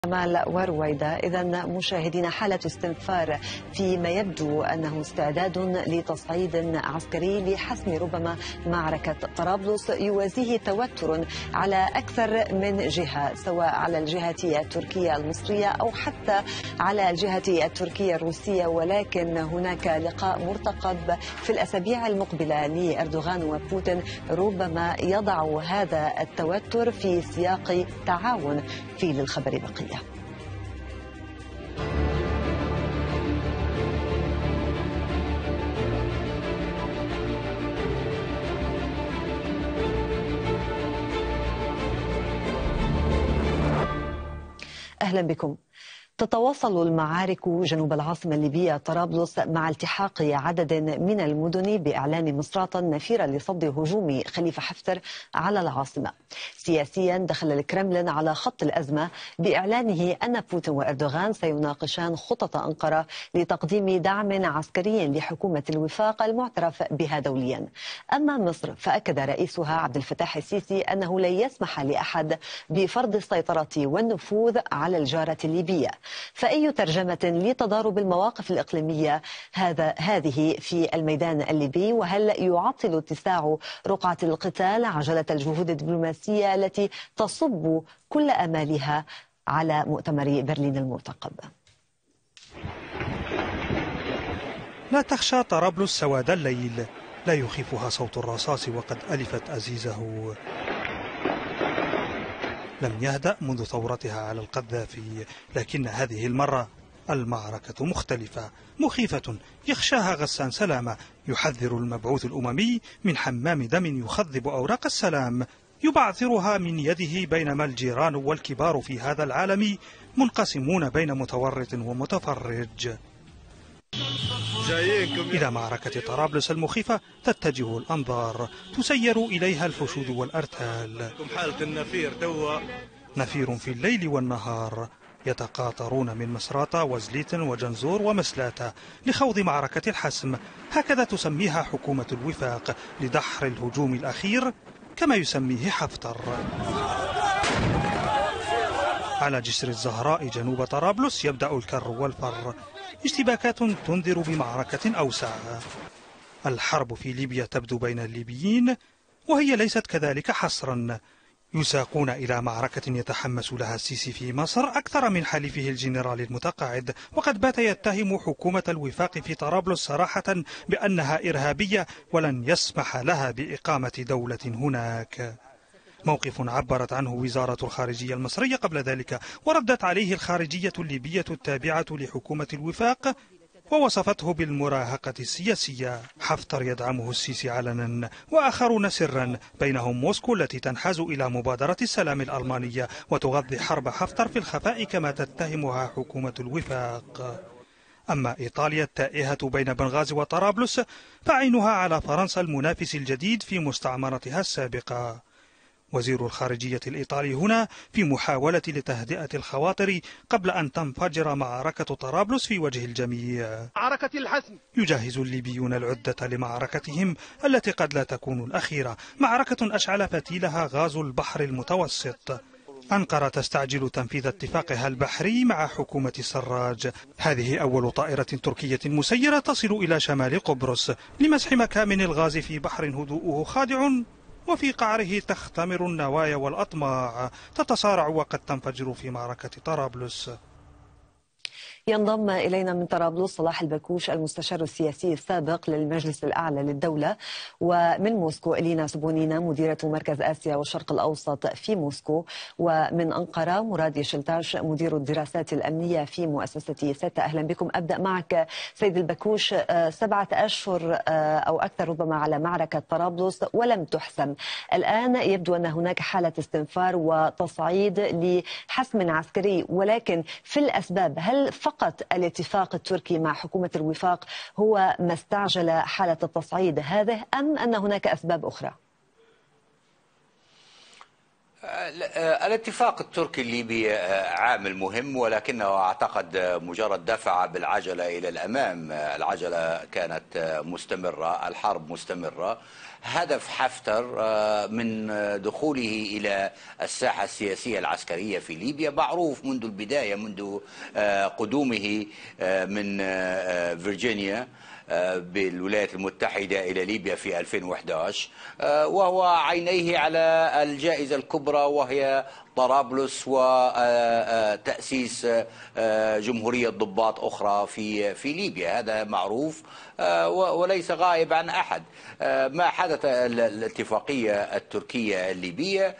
جمال ورويدة. إذا مشاهدينا، حالة استنفار فيما يبدو أنه استعداد لتصعيد عسكري لحسم ربما معركة طرابلس يوازيه توتر على أكثر من جهة، سواء على الجهة التركية المصرية أو حتى على الجهة التركية الروسية. ولكن هناك لقاء مرتقب في الأسابيع المقبلة لأردوغان وبوتين ربما يضع هذا التوتر في سياق تعاون. في للخبر بقية. أهلا بكم. تتواصل المعارك جنوب العاصمة الليبية طرابلس مع التحاق عدد من المدن بإعلان مصراتة نفيرة لصد هجوم خليفة حفتر على العاصمة. سياسيا دخل الكرملين على خط الأزمة بإعلانه أن بوتين وأردوغان سيناقشان خطط أنقرة لتقديم دعم عسكري لحكومة الوفاق المعترف بها دوليا. أما مصر فأكد رئيسها عبد الفتاح السيسي أنه لن يسمح لأحد بفرض السيطرة والنفوذ على الجارة الليبية. فأي ترجمة لتضارب المواقف الإقليمية هذه في الميدان الليبي؟ وهل يعطل اتساع رقعة القتال عجلة الجهود الدبلوماسية التي تصب كل آمالها على مؤتمر برلين المرتقب؟ لا تخشى طرابلس سواد الليل، لا يخيفها صوت الرصاص وقد ألفت أزيزه. لم يهدأ منذ ثورتها على القذافي، لكن هذه المرة المعركة مختلفة، مخيفة يخشاها غسان سلامة، يحذر المبعوث الأممي من حمام دم يخضب أوراق السلام، يبعثرها من يده، بينما الجيران والكبار في هذا العالم منقسمون بين متورط ومتفرج. إلى معركة طرابلس المخيفة تتجه الأنظار، تسير إليها الفشود والأرتال. نفير في الليل والنهار، يتقاطرون من مصراتة وزليت وجنزور ومسلاتة لخوض معركة الحسم، هكذا تسميها حكومة الوفاق، لدحر الهجوم الأخير كما يسميه حفتر. على جسر الزهراء جنوب طرابلس يبدأ الكر والفر، اشتباكات تنذر بمعركة أوسع. الحرب في ليبيا تبدو بين الليبيين، وهي ليست كذلك حصرا. يساقون إلى معركة يتحمس لها السيسي في مصر أكثر من حليفه الجنرال المتقاعد، وقد بات يتهم حكومة الوفاق في طرابلس صراحة بأنها إرهابية ولن يسمح لها بإقامة دولة هناك. موقف عبرت عنه وزارة الخارجية المصرية قبل ذلك، وردت عليه الخارجية الليبية التابعة لحكومة الوفاق، ووصفته بالمراهقة السياسية. حفتر يدعمه السيسي علنا وآخرون سرا، بينهم موسكو التي تنحاز إلى مبادرة السلام الألمانية وتغذي حرب حفتر في الخفاء كما تتهمها حكومة الوفاق. أما إيطاليا التائهة بين بنغازي وطرابلس فعينها على فرنسا المنافس الجديد في مستعمرتها السابقة. وزير الخارجية الإيطالي هنا في محاولة لتهدئة الخواطر قبل أن تنفجر معركة طرابلس في وجه الجميع. معركة الحسم. يجهز الليبيون العدة لمعركتهم التي قد لا تكون الأخيرة، معركة أشعل فتيلها غاز البحر المتوسط. أنقرة تستعجل تنفيذ اتفاقها البحري مع حكومة سراج. هذه أول طائرة تركية مسيرة تصل إلى شمال قبرص لمسح مكامن الغاز في بحر هدوءه خادع، وفي قعره تختمر النوايا والأطماع، تتصارع وقد تنفجر في معركة طرابلس. ينضم إلينا من طرابلس صلاح البكوش المستشار السياسي السابق للمجلس الأعلى للدولة، ومن موسكو إلينا سبونينا مديرة مركز آسيا والشرق الأوسط في موسكو، ومن أنقرة مراد يشلتاش مدير الدراسات الأمنية في مؤسسة سيتا. أهلا بكم. أبدأ معك سيد البكوش. 7 أشهر أو أكثر ربما على معركة طرابلس ولم تحسم. الآن يبدو أن هناك حالة استنفار وتصعيد لحسم عسكري، ولكن في الأسباب هل فقط الاتفاق التركي مع حكومة الوفاق هو ما استعجل حالة التصعيد هذه، أم أن هناك أسباب أخرى؟ الاتفاق التركي الليبي عامل مهم، ولكنه أعتقد مجرد دفع بالعجلة إلى الأمام. العجلة كانت مستمرة، الحرب مستمرة. هدف حفتر من دخوله إلى الساحة السياسية العسكرية في ليبيا معروف منذ البداية، منذ قدومه من فيرجينيا بالولايات المتحدة إلى ليبيا في 2011، وهو عينيه على الجائزة الكبرى وهي طرابلس وتأسيس جمهورية ضباط أخرى في ليبيا. هذا معروف وليس غائب عن أحد. ما حدث الاتفاقية التركية الليبية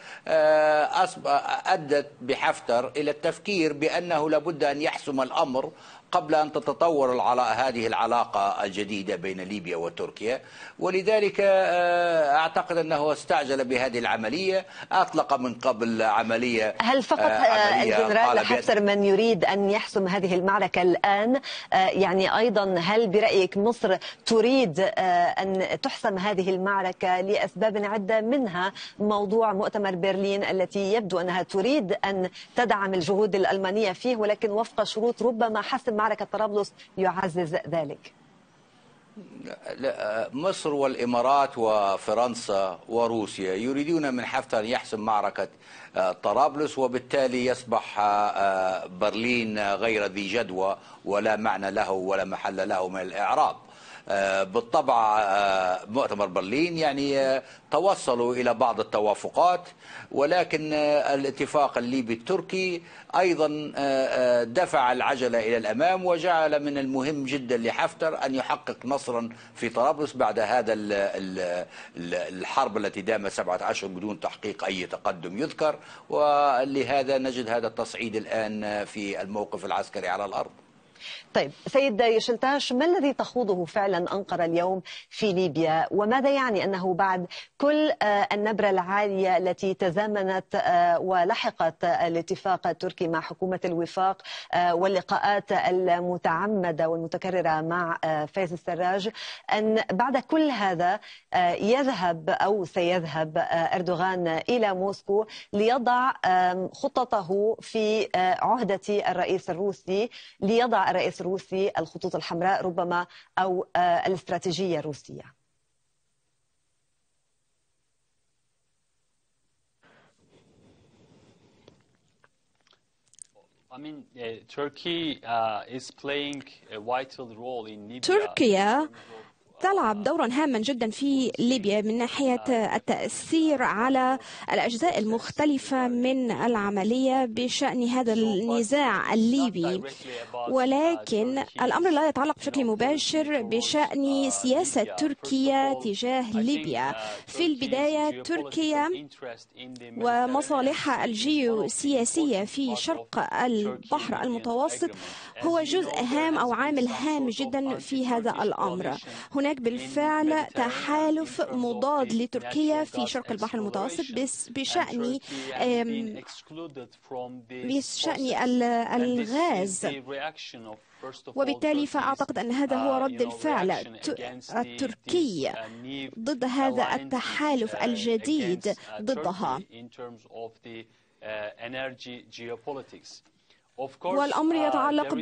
أدت بحفتر إلى التفكير بأنه لابد أن يحسم الأمر قبل أن تتطور هذه العلاقة الجديدة بين ليبيا وتركيا، ولذلك أعتقد أنه استعجل بهذه العملية. أطلق من قبل عملية. هل فقط الجنرال حفتر من يريد أن يحسم هذه المعركة الآن؟ يعني أيضا هل برأيك مصر تريد أن تحسم هذه المعركة لأسباب عدة، منها موضوع مؤتمر برلين التي يبدو أنها تريد أن تدعم الجهود الألمانية فيه، ولكن وفق شروط ربما حسم معركة طرابلس يعزز ذلك؟ مصر والإمارات وفرنسا وروسيا يريدون من حفتر أن يحسم معركة طرابلس، وبالتالي يصبح برلين غير ذي جدوى ولا معنى له ولا محل له من الإعراب. بالطبع مؤتمر برلين يعني توصلوا إلى بعض التوافقات، ولكن الاتفاق الليبي التركي أيضا دفع العجلة إلى الأمام، وجعل من المهم جدا لحفتر أن يحقق نصرا في طرابلس بعد هذا الحرب التي دامت 7 أشهر بدون تحقيق أي تقدم يذكر. ولهذا نجد هذا التصعيد الآن في الموقف العسكري على الأرض. طيب سيد يشلتاش، ما الذي تخوضه فعلا أنقرة اليوم في ليبيا؟ وماذا يعني أنه بعد كل النبرة العالية التي تزامنت ولحقت الاتفاق التركي مع حكومة الوفاق واللقاءات المتعمدة والمتكررة مع فايز السراج، أن بعد كل هذا يذهب أو سيذهب أردوغان إلى موسكو ليضع خطته في عهدة الرئيس الروسي، ليضع الرئيس الروسي الخطوط الحمراء ربما أو الاستراتيجية الروسية؟ تركيا تلعب دورا هاما جدا في ليبيا من ناحية التأثير على الأجزاء المختلفة من العملية بشأن هذا النزاع الليبي، ولكن الأمر لا يتعلق بشكل مباشر بشأن سياسة تركيا تجاه ليبيا. في البداية تركيا ومصالحها الجيوسياسية في شرق البحر المتوسط هو جزء هام أو عامل هام جدا في هذا الأمر. هناك بالفعل تحالف مضاد لتركيا في شرق البحر المتوسط بشأن الغاز، وبالتالي فأعتقد أن هذا هو رد الفعل التركي ضد هذا التحالف الجديد ضدها. والأمر يتعلق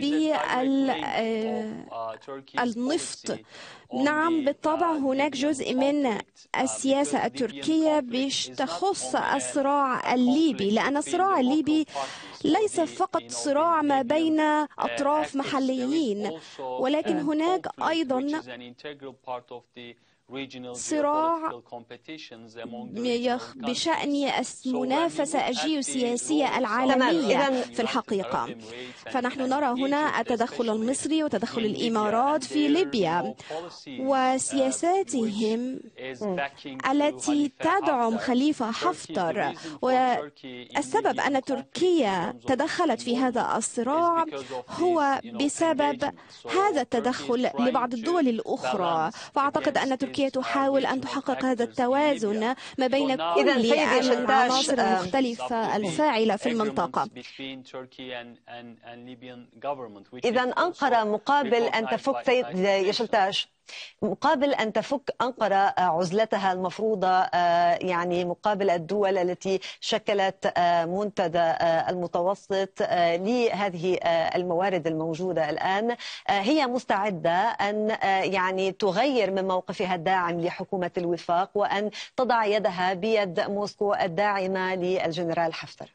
بالنفط. نعم بالطبع هناك جزء من السياسة التركية تخص الصراع الليبي، لأن الصراع الليبي ليس فقط صراع ما بين أطراف محليين، ولكن هناك أيضا صراع بشأن المنافسة الجيوسياسية العالمية في الحقيقة. فنحن نرى هنا التدخل المصري وتدخل الإمارات في ليبيا وسياساتهم التي تدعم خليفة حفتر، والسبب أن تركيا تدخلت في هذا الصراع هو بسبب هذا التدخل لبعض الدول الأخرى. فأعتقد أن تركيا تركيا تحاول أن تحقق هذا التوازن ما بين كل سيدي العناصر المختلفة الفاعلة في المنطقة. إذا أنقرة مقابل أن تفك سيد يشلتاش، مقابل أن تفك أنقرة عزلتها المفروضة يعني مقابل الدول التي شكلت منتدى المتوسط لهذه الموارد الموجودة الآن، هي مستعدة أن يعني تغير من موقفها الداعم لحكومة الوفاق وأن تضع يدها بيد موسكو الداعمة للجنرال حفتر.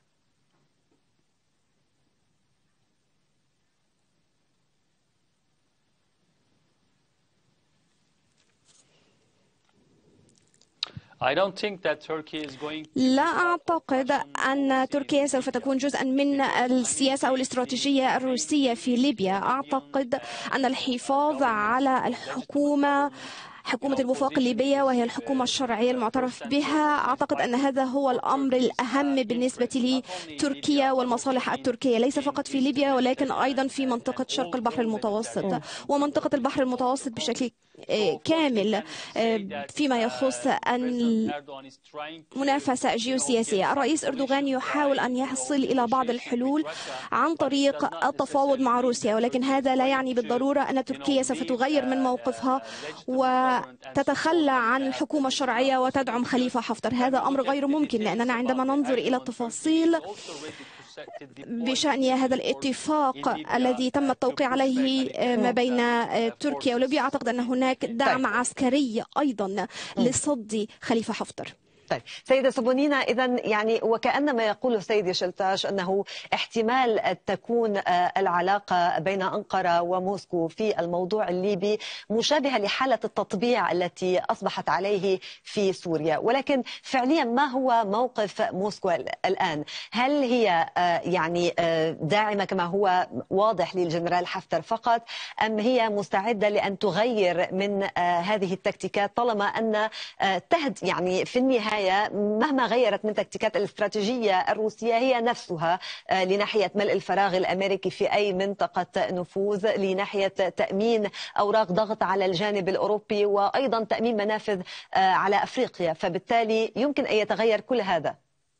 لا أعتقد أن تركيا سوف تكون جزءا من السياسة أو الاستراتيجية الروسية في ليبيا. أعتقد أن الحفاظ على حكومة الوفاق الليبية وهي الحكومة الشرعية المعترف بها، أعتقد أن هذا هو الأمر الأهم بالنسبة لتركيا والمصالح التركية، ليس فقط في ليبيا ولكن أيضا في منطقة شرق البحر المتوسط ومنطقة البحر المتوسط بشكل كامل فيما يخص المنافسة الجيوسياسية. الرئيس أردوغان يحاول أن يصل إلى بعض الحلول عن طريق التفاوض مع روسيا، ولكن هذا لا يعني بالضرورة أن تركيا سوف تغير من موقفها وتتخلى عن الحكومة الشرعية وتدعم خليفة حفتر. هذا أمر غير ممكن، لأننا عندما ننظر إلى التفاصيل بشأن هذا الاتفاق الذي تم التوقيع عليه ما بين تركيا وليبيا، أعتقد أن هناك دعم عسكري أيضا لصد خليفة حفتر. طيب سيدة سبونينا، إذا يعني وكأن ما يقوله سيد يشلتاش أنه احتمال تكون العلاقة بين أنقرة وموسكو في الموضوع الليبي مشابهة لحالة التطبيع التي أصبحت عليه في سوريا، ولكن فعليا ما هو موقف موسكو الآن؟ هل هي يعني داعمة كما هو واضح للجنرال حفتر فقط، أم هي مستعدة لأن تغير من هذه التكتيكات طالما أن يعني في النهاية مهما غيرت من تكتيكات الاستراتيجية الروسية هي نفسها لناحية ملء الفراغ الأمريكي في أي منطقة نفوذ، لناحية تأمين أوراق ضغط على الجانب الأوروبي، وأيضا تأمين منافذ على أفريقيا، فبالتالي يمكن أن يتغير كل هذا.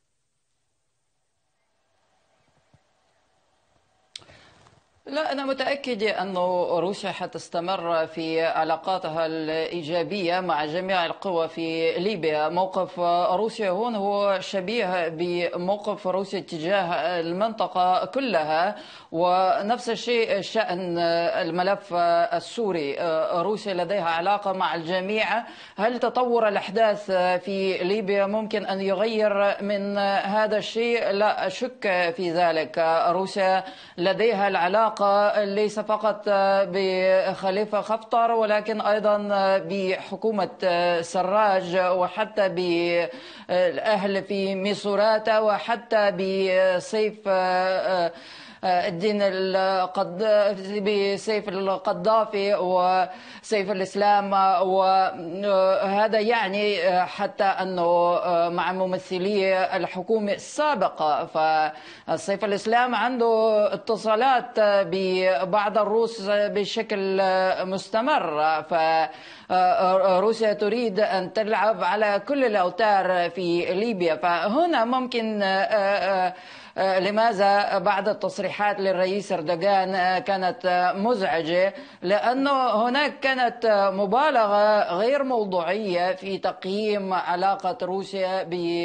لا، أنا متأكدة أن روسيا حتستمر في علاقاتها الإيجابية مع جميع القوى في ليبيا. موقف روسيا هون هو شبيه بموقف روسيا تجاه المنطقة كلها، ونفس الشيء شأن الملف السوري. روسيا لديها علاقة مع الجميع. هل تطور الأحداث في ليبيا ممكن أن يغير من هذا الشيء؟ لا أشك في ذلك. روسيا لديها العلاقة ليس فقط بخليفة حفتر ولكن أيضا بحكومة سراج، وحتى بالأهل في ميسورات، وحتى بسيف الدين بسيف القذافي وسيف الإسلام. وهذا يعني حتى أنه مع ممثلي الحكومة السابقة، فسيف الإسلام عنده اتصالات ببعض الروس بشكل مستمر. فروسيا تريد أن تلعب على كل الأوتار في ليبيا. فهنا ممكن لماذا بعض التصريحات للرئيس أردوغان كانت مزعجة؟ لأنه هناك كانت مبالغة غير موضوعية في تقييم علاقة روسيا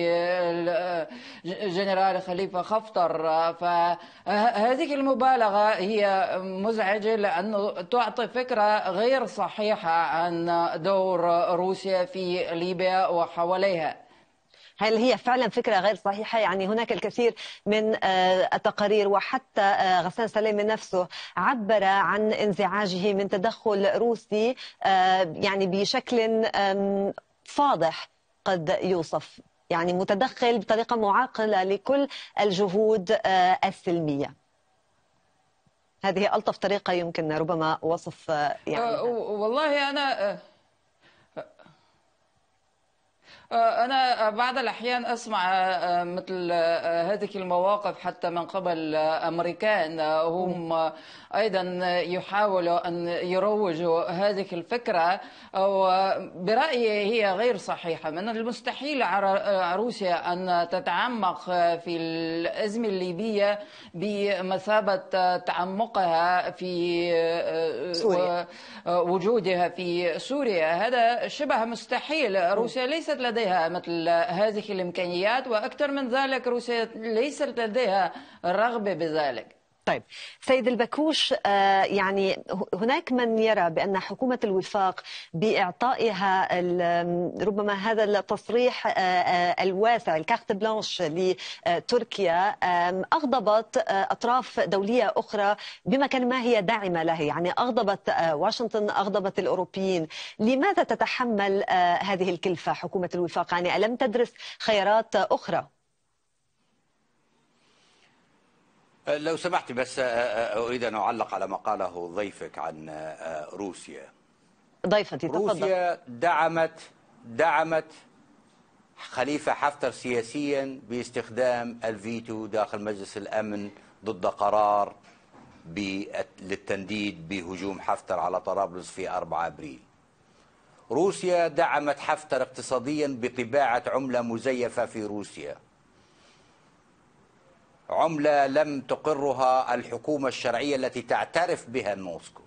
بالجنرال خليفة حفتر. فهذه المبالغة هي مزعجة لأنه تعطي فكرة غير صحيحة عن دور روسيا في ليبيا وحواليها. هل هي فعلا فكرة غير صحيحة؟ يعني هناك الكثير من التقارير، وحتى غسان سليمي نفسه عبر عن انزعاجه من تدخل روسي يعني بشكل فاضح قد يوصف، يعني متدخل بطريقة معاقلة لكل الجهود السلمية. هذه ألطف طريقة يمكن ربما وصف يعني والله أنا بعض الأحيان أسمع مثل هذه المواقف حتى من قبل أمريكان، هم أيضا يحاولوا أن يروجوا هذه الفكرة، وبرأيي هي غير صحيحة. من المستحيل على روسيا أن تتعمق في الأزمة الليبية بمثابة تعمقها في سوريا. وجودها في سوريا. هذا شبه مستحيل. روسيا ليست لديها مثل هذه الإمكانيات، وأكثر من ذلك روسيا ليست لديها الرغبة بذلك. طيب سيد البكوش، يعني هناك من يرى بأن حكومة الوفاق بإعطائها ربما هذا التصريح الواسع الكارت بلانش لتركيا أغضبت أطراف دولية أخرى بما كان ما هي داعمة له، يعني أغضبت واشنطن، أغضبت الأوروبيين. لماذا تتحمل هذه الكلفة حكومة الوفاق؟ يعني ألم تدرس خيارات أخرى؟ لو سمحت بس أريد أن أعلق على ما قاله ضيفك عن روسيا. ضيفتي تفضل. روسيا دعمت خليفة حفتر سياسيا باستخدام الفيتو داخل مجلس الأمن ضد قرار للتنديد بهجوم حفتر على طرابلس في 4 أبريل. روسيا دعمت حفتر اقتصاديا بطباعة عملة مزيفة في روسيا، عملة لم تقرها الحكومة الشرعية التي تعترف بها موسكو.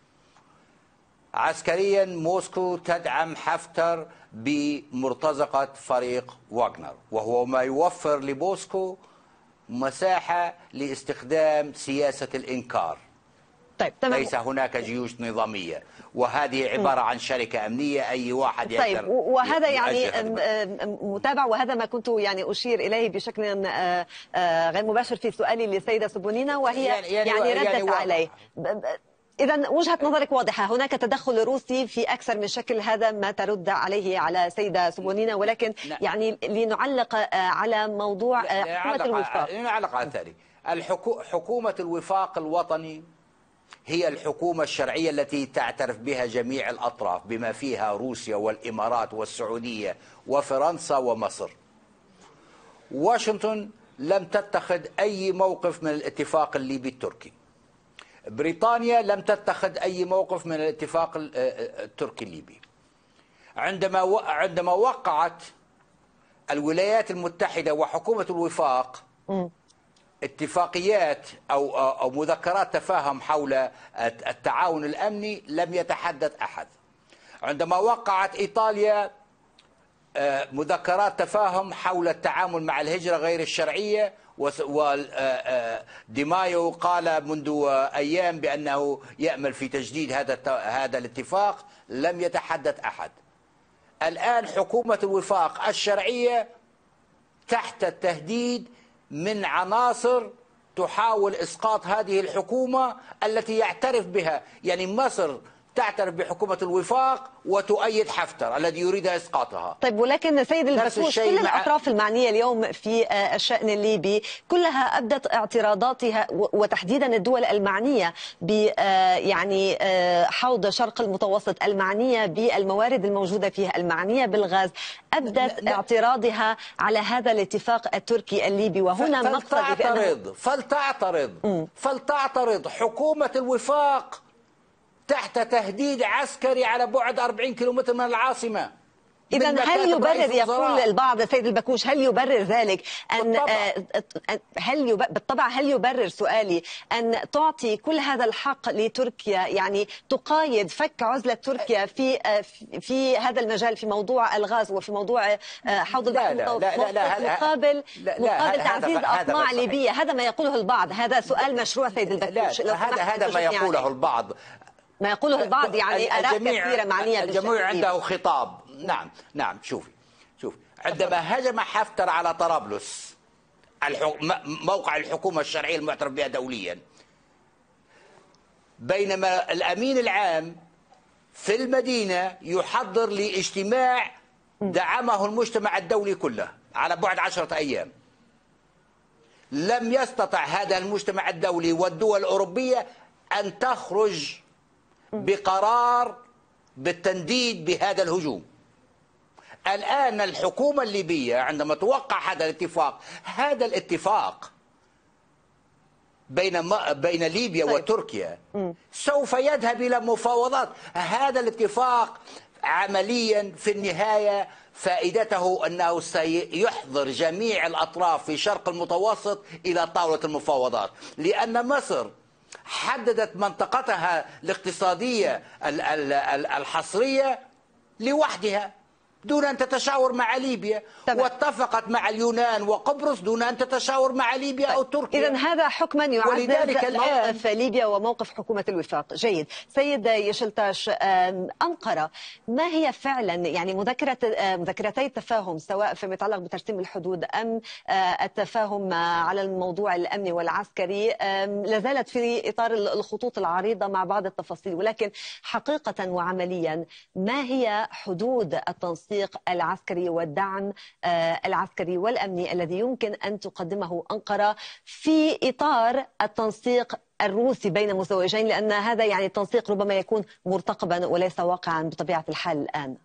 عسكريا موسكو تدعم حفتر بمرتزقة فريق واغنر، وهو ما يوفر لموسكو مساحة لاستخدام سياسة الإنكار. طيب تمام. ليس هناك جيوش نظامية، وهذه عبارة عن شركة أمنية أي واحد يقدر. طيب وهذا يعني متابع، وهذا ما كنت يعني أشير إليه بشكل غير مباشر في سؤالي للسيدة سبونينا، وهي يعني ردت عليه. إذا وجهة نظرك واضحة، هناك تدخل روسي في أكثر من شكل، هذا ما ترد عليه على سيدة سبونينا. ولكن يعني لنعلق على موضوع حكومة الوفاق. لنعلق على ثاني. حكومة الوفاق الوطني هي الحكومة الشرعية التي تعترف بها جميع الأطراف بما فيها روسيا والإمارات والسعودية وفرنسا ومصر. واشنطن لم تتخذ أي موقف من الاتفاق الليبي التركي. بريطانيا لم تتخذ أي موقف من الاتفاق التركي الليبي. عندما وقعت الولايات المتحدة وحكومة الوفاق اتفاقيات أو مذكرات تفاهم حول التعاون الأمني، لم يتحدث أحد. عندما وقعت إيطاليا مذكرات تفاهم حول التعامل مع الهجرة غير الشرعية، ودي مايو قال منذ أيام بأنه يأمل في تجديد هذا الاتفاق، لم يتحدث أحد. الآن حكومة الوفاق الشرعية تحت التهديد من عناصر تحاول إسقاط هذه الحكومة التي يعترف بها. يعني مصر تعترف بحكومة الوفاق وتؤيد حفتر الذي يريد إسقاطها. طيب ولكن سيد البكوش، كل الأطراف المعنية اليوم في الشأن الليبي كلها أبدت اعتراضاتها، وتحديدا الدول المعنية ب يعني حوض شرق المتوسط، المعنية بالموارد الموجودة فيها، المعنية بالغاز، أبدت اعتراضها على هذا الاتفاق التركي الليبي. وهنا مقصد فلتعترض حكومة الوفاق تحت تهديد عسكري على بعد 40 كيلومتر من العاصمة. إذا هل يبرر، يقول البعض سيد البكوش، هل يبرر ذلك بالطبع هل يبرر سؤالي أن تعطي كل هذا الحق لتركيا، يعني تقايد فك عزلة تركيا في هذا المجال، في موضوع الغاز وفي موضوع حوض البحر المقابل تعزيز أطماع ليبية؟ هذا ما يقوله البعض، هذا سؤال مشروع سيد البكوش. هذا ما يقوله البعض، ما يقوله البعض، يعني آراء كثيرة معنية الجميع عنده خطاب. نعم شوفي عندما هجم حفتر على طرابلس موقع الحكومة الشرعية المعترف بها دوليا، بينما الأمين العام في المدينة يحضر لاجتماع دعمه المجتمع الدولي كله على بعد 10 أيام، لم يستطع هذا المجتمع الدولي والدول الأوروبية أن تخرج بقرار بالتنديد بهذا الهجوم. الآن الحكومة الليبية عندما توقع هذا الاتفاق بين ليبيا وتركيا سوف يذهب إلى مفاوضات. هذا الاتفاق عمليا في النهاية فائدته أنه سيحضر جميع الأطراف في شرق المتوسط إلى طاولة المفاوضات، لأن مصر حددت منطقتها الاقتصادية الحصرية لوحدها دون أن تتشاور مع ليبيا، واتفقت مع اليونان وقبرص دون أن تتشاور مع ليبيا أو تركيا. إذن هذا حكما يعزز موقف ليبيا وموقف حكومة الوفاق. جيد. سيد يشلتاش، أنقرة ما هي فعلا يعني مذكرتي التفاهم سواء فيما يتعلق بترسيم الحدود أم التفاهم على الموضوع الأمني والعسكري لازالت في إطار الخطوط العريضة مع بعض التفاصيل، ولكن حقيقة وعمليا ما هي حدود التنسيق العسكري والدعم العسكري والأمني الذي يمكن أن تقدمه أنقرة في إطار التنسيق الروسي بين مزدوجين، لأن هذا يعني التنسيق ربما يكون مرتقبا وليس واقعا بطبيعة الحال الآن؟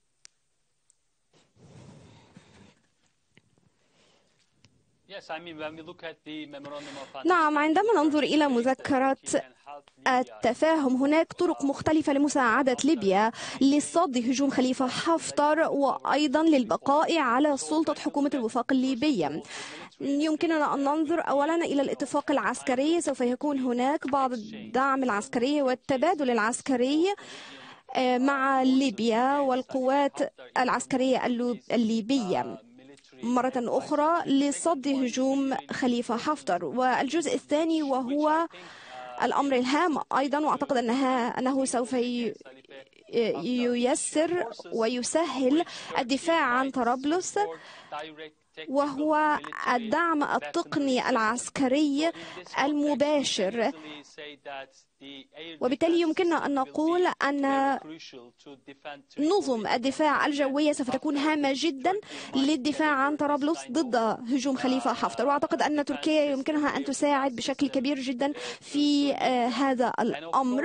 نعم، عندما ننظر إلى مذكرة التفاهم هناك طرق مختلفة لمساعدة ليبيا لصد هجوم خليفة حفتر وأيضا للبقاء على سلطة حكومة الوفاق الليبية. يمكننا أن ننظر أولا إلى الاتفاق العسكري. سوف يكون هناك بعض الدعم العسكري والتبادل العسكري مع ليبيا والقوات العسكرية الليبية مرة أخرى لصد هجوم خليفة حفتر. والجزء الثاني وهو الأمر الهام أيضا، وأعتقد أنه سوف ييسر ويسهل الدفاع عن طرابلس، وهو الدعم التقني العسكري المباشر. وبالتالي يمكننا أن نقول أن نظم الدفاع الجوية سوف تكون هامة جدا للدفاع عن طرابلس ضد هجوم خليفة حفتر. وأعتقد أن تركيا يمكنها أن تساعد بشكل كبير جدا في هذا الأمر.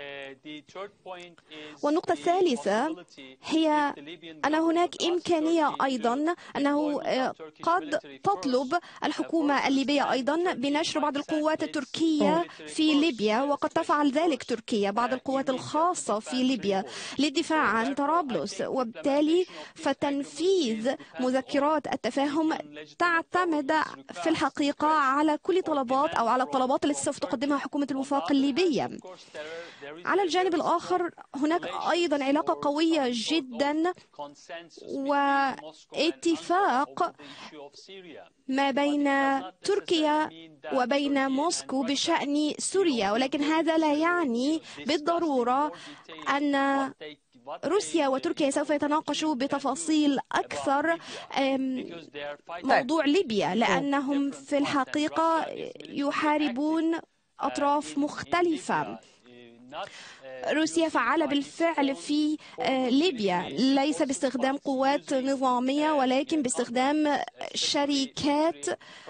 والنقطة الثالثة هي أن هناك إمكانية أيضا أنه قد تطلب الحكومة الليبية أيضا بنشر بعض القوات التركية في ليبيا، وقد تفعل ذلك تركيا، بعض القوات الخاصة في ليبيا للدفاع عن طرابلس. وبالتالي فتنفيذ مذكرات التفاهم تعتمد في الحقيقة على كل طلبات أو على الطلبات التي سوف تقدمها حكومة الوفاق الليبية. على الجانب الآخر هناك أيضا علاقة قوية جدا واتفاق ما بين تركيا وبين موسكو بشأن سوريا، ولكن هذا لا يعني بالضرورة أن روسيا وتركيا سوف يتناقشوا بتفاصيل أكثر موضوع ليبيا، لأنهم في الحقيقة يحاربون أطراف مختلفة. روسيا فعالة بالفعل في ليبيا، ليس باستخدام قوات نظامية ولكن باستخدام شركات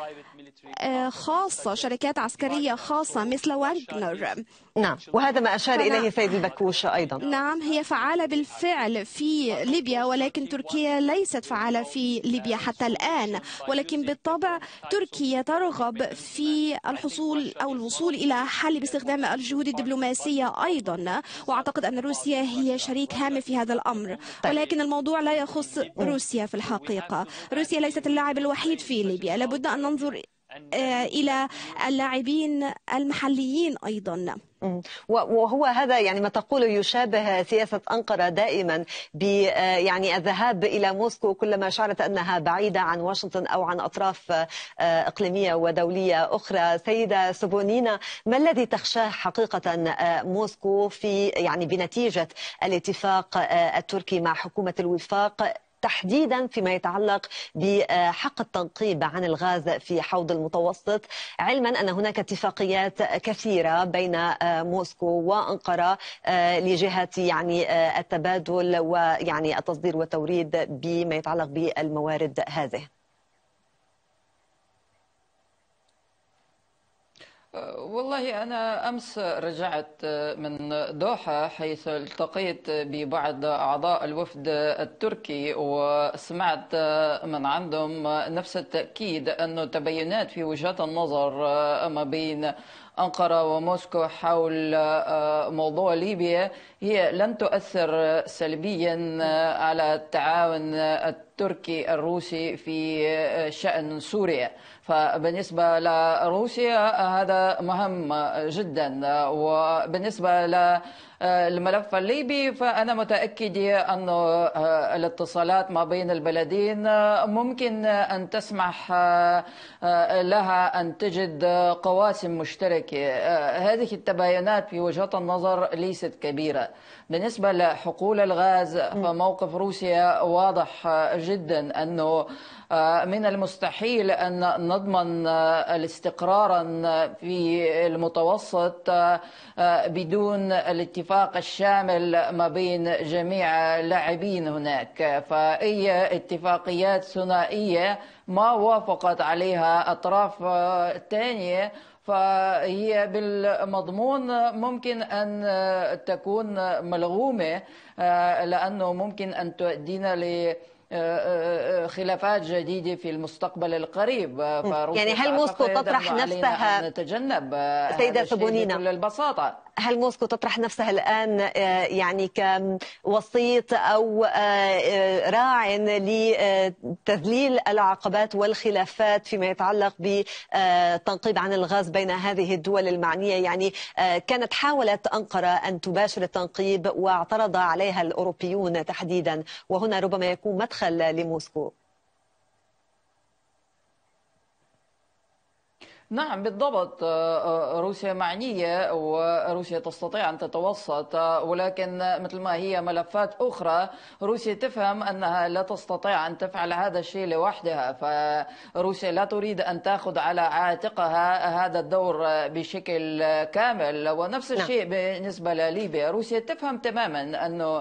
خاصة، شركات عسكرية خاصة مثل واغنر. نعم، وهذا ما أشار إليه سيد البكوش أيضا. نعم، هي فعالة بالفعل في ليبيا، ولكن تركيا ليست فعالة في ليبيا حتى الآن. ولكن بالطبع تركيا ترغب في الوصول إلى حل باستخدام الجهود الدبلوماسية أيضا، وأعتقد أن روسيا هي شريك هام في هذا الأمر. ولكن الموضوع لا يخص روسيا في الحقيقة. روسيا ليست اللاعب الوحيد في ليبيا، لابد أن ننظر إلى اللاعبين المحليين أيضا. وهو هذا يعني ما تقوله يشابه سياسة أنقرة دائما يعني الذهاب إلى موسكو كلما شعرت أنها بعيدة عن واشنطن أو عن أطراف إقليمية ودولية أخرى. سيدة سبونينا، ما الذي تخشاه حقيقة موسكو في يعني بنتيجة الاتفاق التركي مع حكومة الوفاق، تحديدا فيما يتعلق بحق التنقيب عن الغاز في حوض المتوسط، علما أن هناك اتفاقيات كثيرة بين موسكو وأنقرة لجهة يعني التبادل ويعني التصدير والتوريد بما يتعلق بالموارد هذه؟ والله أنا أمس رجعت من دوحة، حيث التقيت ببعض أعضاء الوفد التركي، وسمعت من عندهم نفس التأكيد أن تباينات في وجهات النظر ما بين أنقرة وموسكو حول موضوع ليبيا هي لن تؤثر سلبيا على التعاون التركي الروسي في شأن سوريا. فبالنسبة لروسيا هذا مهم جدا، وبالنسبة للملف الليبي فأنا متأكد أن الاتصالات ما بين البلدين ممكن أن تسمح لها أن تجد قواسم مشتركة. هذه التباينات في وجهة النظر ليست كبيرة. بالنسبة لحقول الغاز فموقف روسيا واضح جدا أنه من المستحيل أن نضمن الاستقرار في المتوسط بدون الاتفاق الشامل ما بين جميع اللاعبين هناك. فأي اتفاقيات ثنائية ما وافقت عليها أطراف ثانية فهي بالمضمون ممكن أن تكون ملغومة، لأنه ممكن أن تؤدينا خلافات جديدة في المستقبل القريب. يعني هل موسكو تطرح نفسها نتجنب سيدة سبونينا بكل البساطة؟ هل موسكو تطرح نفسها الآن يعني كوسيط أو راع لتذليل العقبات والخلافات فيما يتعلق بالتنقيب عن الغاز بين هذه الدول المعنية؟ يعني كانت حاولت أنقرة أن تباشر التنقيب واعترض عليها الأوروبيون تحديدا، وهنا ربما يكون مدخل لموسكو. نعم بالضبط، روسيا معنية وروسيا تستطيع أن تتوسط، ولكن مثل ما هي ملفات أخرى روسيا تفهم أنها لا تستطيع أن تفعل هذا الشيء لوحدها. فروسيا لا تريد أن تأخذ على عاتقها هذا الدور بشكل كامل. ونفس الشيء بالنسبة لليبيا، روسيا تفهم تماما أنه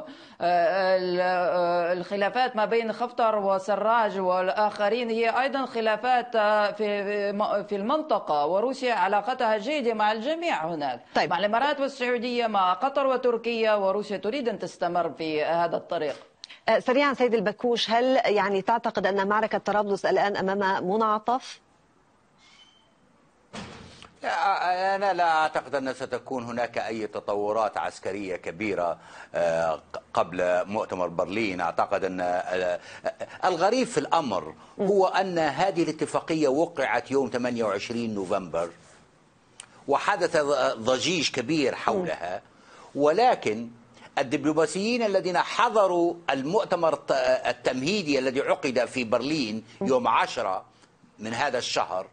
الخلافات ما بين خفتر وسراج والآخرين هي أيضا خلافات في المنطقة، وروسيا علاقتها جيدة مع الجميع هناك. طيب. مع الإمارات والسعودية، مع قطر وتركيا، وروسيا تريد أن تستمر في هذا الطريق. سريعا سيد البكوش، هل يعني تعتقد أن معركة طرابلس الآن أمام منعطف؟ أنا لا أعتقد أن ستكون هناك أي تطورات عسكرية كبيرة قبل مؤتمر برلين. أعتقد أن الغريب في الأمر هو أن هذه الاتفاقية وقعت يوم 28 نوفمبر وحدث ضجيج كبير حولها، ولكن الدبلوماسيين الذين حضروا المؤتمر التمهيدي الذي عقد في برلين يوم 10 من هذا الشهر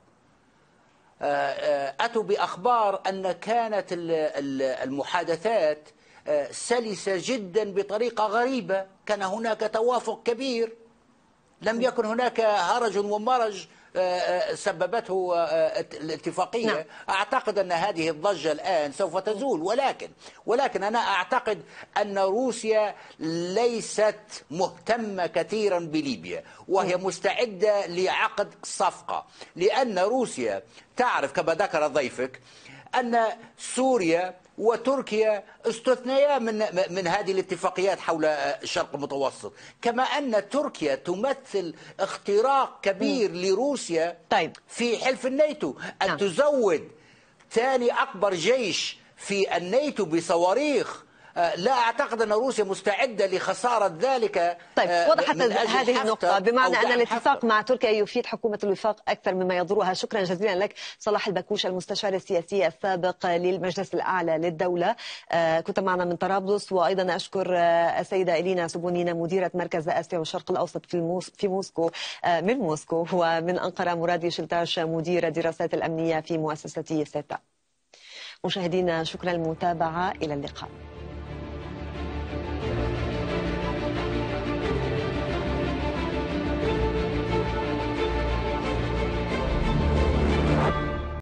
أتوا بأخبار أن كانت المحادثات سلسة جدا بطريقة غريبة. كان هناك توافق كبير، لم يكن هناك هرج ومرج سببته الاتفاقية. نعم. أعتقد أن هذه الضجة الآن سوف تزول، ولكن أنا أعتقد أن روسيا ليست مهتمة كثيرا بليبيا، وهي مستعدة لعقد صفقة، لأن روسيا تعرف كما ذكر ضيفك أن سوريا وتركيا استثنيا من هذه الاتفاقيات حول الشرق المتوسط، كما أن تركيا تمثل اختراق كبير لروسيا في حلف الناتو. أن تزود ثاني أكبر جيش في الناتو بصواريخ، لا أعتقد أن روسيا مستعدة لخسارة ذلك. طيب، وضحت هذه النقطة، بمعنى أن الاتفاق مع تركيا يفيد حكومة الوفاق أكثر مما يضرها. شكرا جزيلا لك صلاح البكوش، المستشار السياسي السابق للمجلس الأعلى للدولة، كنت معنا من طرابلس. وأيضا أشكر السيدة إلينا سبونينا، مديرة مركز آسيا والشرق الأوسط في موسكو، من موسكو، ومن أنقرة مراد يشلتاش، مدير الدراسات الأمنية في مؤسسة سيتا. مشاهدينا، شكرا للمتابعة، إلى اللقاء.